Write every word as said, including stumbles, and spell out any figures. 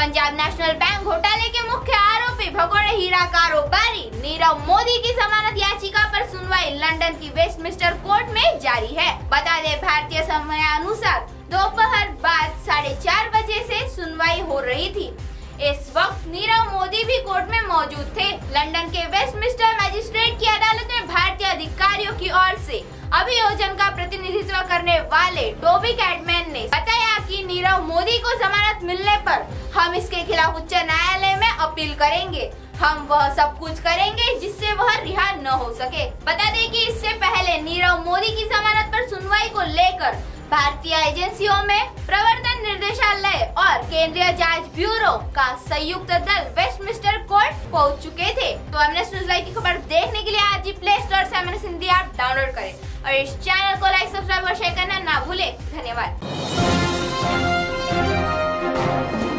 Punjab national bank घोटाले के मुख्य आरोपी भगोड़े हीरा कारोबारी नीरव मोदी की जमानत याचिका पर सुनवाई लंदन की वेस्टमिंस्टर कोर्ट में जारी है। बता दें, भारतीय समय अनुसार दोपहर बाद साढ़े चार बजे से सुनवाई हो रही थी। इस वक्त नीरव मोदी भी कोर्ट में मौजूद थे। लंदन के वेस्टमिंस्टर मजिस्ट्रेट की अदालत में भारतीय अधिकारियों की ओर से अभियोजन का प्रतिनिधित्व करने वाले टोबी कैडमैन ने बताया कि नीरव मोदी को जमानत मिलने पर हम इसके खिलाफ उच्च न्यायालय में अपील करेंगे। हम वह सब कुछ करेंगे जिससे वह रिहा न हो सके। बता दें कि इससे पहले नीरव मोदी की जमानत पर सुनवाई को लेकर भारतीय एजेंसियों में प्रवर्तन निर्देशालय और केंद्रीय जांच ब्यूरो का संयुक्त दल वेस्टमिंस्टर कोर्ट पहुंच चुके थे। तो एमएनएस न्यूज़ लाइव की खबर देखने के लिए आज ही प्ले स्टोर से एमएनएस हिंदी ऐप डाउनलोड करें और इस चैनल को लाइक, सब्सक्राइब और शेयर करना ना भूलें। धन्यवाद।